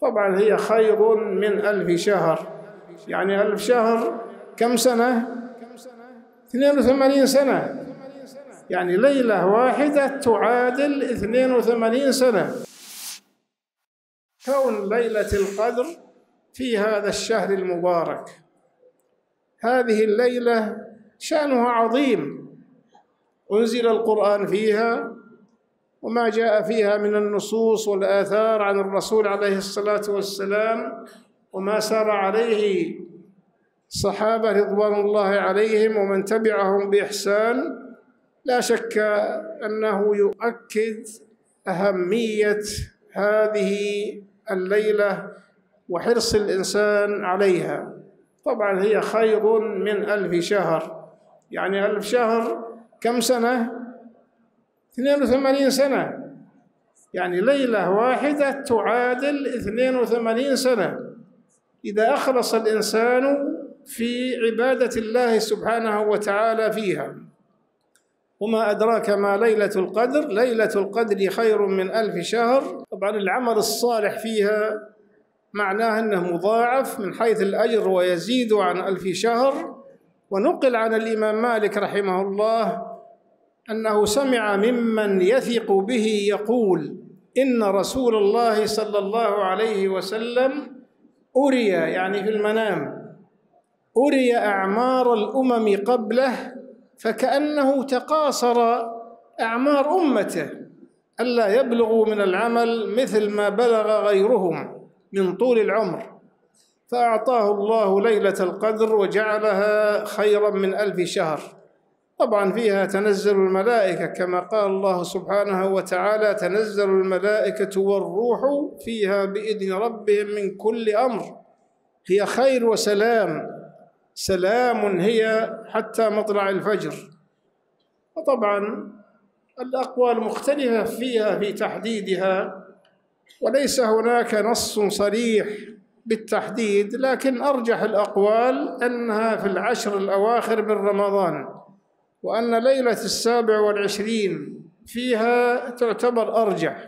طبعا هي خير من 1000 شهر. يعني 1000 شهر كم سنة؟ 82 سنة. يعني ليلة واحدة تعادل 82 سنة. كون ليلة القدر في هذا الشهر المبارك، هذه الليلة شأنها عظيم، أنزل القرآن فيها وما جاء فيها من النصوص والآثار عن الرسول عليه الصلاة والسلام، وما سار عليه الصحابة رضوان الله عليهم ومن تبعهم بإحسان، لا شك أنه يؤكد أهمية هذه الليلة وحرص الإنسان عليها. طبعا هي خير من 1000 شهر. يعني 1000 شهر كم سنة؟ 82 سنة. يعني ليلة واحدة تعادل 82 سنة إذا أخلص الإنسان في عبادة الله سبحانه وتعالى فيها. وما أدراك ما ليلة القدر؟ ليلة القدر خير من 1000 شهر. طبعا العمل الصالح فيها معناه أنه مضاعف من حيث الأجر ويزيد عن 1000 شهر. ونقل عن الإمام مالك رحمه الله أنه سمع ممن يثق به يقول إن رسول الله صلى الله عليه وسلم أري، يعني في المنام، أري أعمار الأمم قبله فكأنه تقاصر أعمار أمته ألا يبلغوا من العمل مثل ما بلغ غيرهم من طول العمر، فأعطاه الله ليلة القدر وجعلها خيرا من 1000 شهر. طبعا فيها تنزل الملائكة كما قال الله سبحانه وتعالى: تنزل الملائكة والروح فيها بإذن ربهم من كل أمر. هي خير وسلام، سلام هي حتى مطلع الفجر. وطبعا الأقوال مختلفة فيها في تحديدها، وليس هناك نص صريح بالتحديد، لكن أرجح الأقوال أنها في العشر الأواخر من رمضان، وأن ليلة 27 فيها تعتبر أرجح.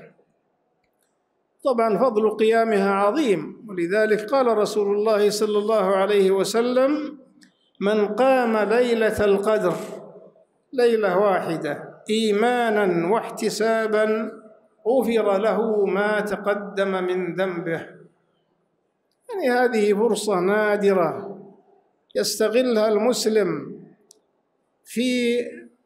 طبعا فضل قيامها عظيم، ولذلك قال رسول الله صلى الله عليه وسلم: من قام ليلة القدر ليلة واحدة إيمانا واحتسابا غفر له ما تقدم من ذنبه. يعني هذه فرصة نادرة يستغلها المسلم في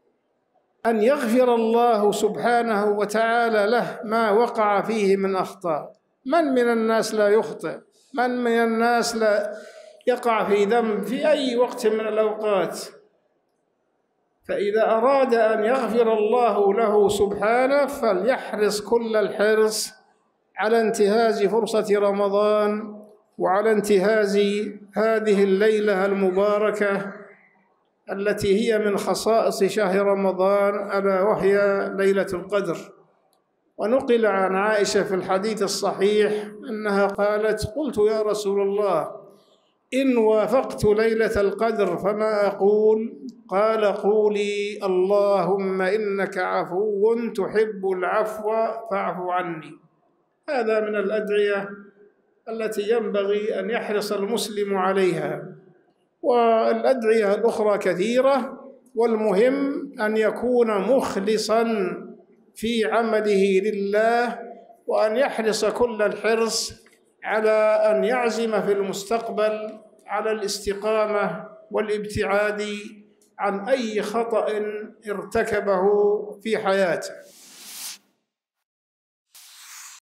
أن يغفر الله سبحانه وتعالى له ما وقع فيه من أخطاء. من الناس لا يخطئ؟ من الناس لا يقع في ذنب في أي وقت من الأوقات؟ فإذا أراد أن يغفر الله له سبحانه فليحرص كل الحرص على انتهاز فرصة رمضان وعلى انتهاز هذه الليلة المباركة التي هي من خصائص شهر رمضان، ألا وهي ليلة القدر. ونقل عن عائشة في الحديث الصحيح أنها قالت: قلت يا رسول الله إن وافقت ليلة القدر فما أقول؟ قال: قولي اللهم إنك عفو تحب العفو فاعف عني. هذا من الأدعية التي ينبغي أن يحرص المسلم عليها، والأدعية الأخرى كثيرة، والمهم أن يكون مخلصا في عمله لله، وأن يحرص كل الحرص على أن يعزم في المستقبل على الاستقامة والابتعاد عن أي خطأ ارتكبه في حياته.